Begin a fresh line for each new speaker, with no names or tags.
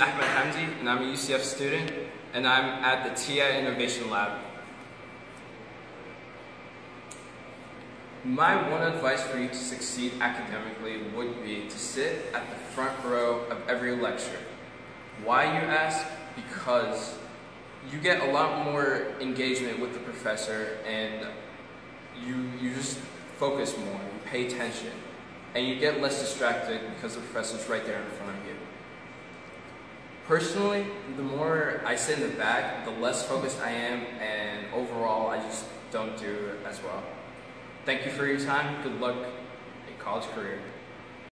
Ahmed Hamdy, and I'm a UCF student, and I'm at the TI Innovation Lab. My one advice for you to succeed academically would be to sit at the front row of every lecture. Why, you ask? Because you get a lot more engagement with the professor, and you just focus more, you pay attention, and you get less distracted because the professor's right there in front of you. Personally, the more I sit in the back, the less focused I am, and overall I just don't do as well. Thank you for your time. Good luck in college career.